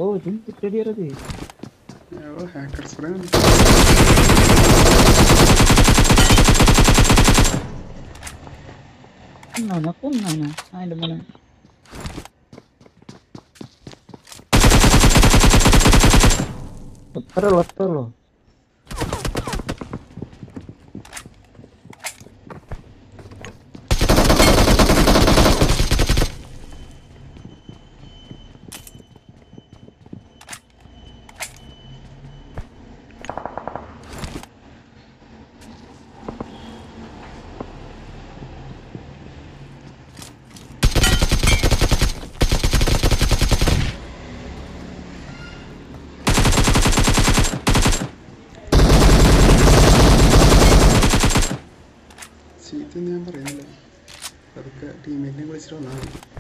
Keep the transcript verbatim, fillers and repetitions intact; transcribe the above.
Oh, itu dia tadi. Oh, hackers friend. Mana pun mana. Ada mana. Terus terus. Itu yang പറയുന്നില്ല അതൊക്കെ ടീമേറ്റിനെ വിളിച്ചിട്ട് വന്നാൽ മതി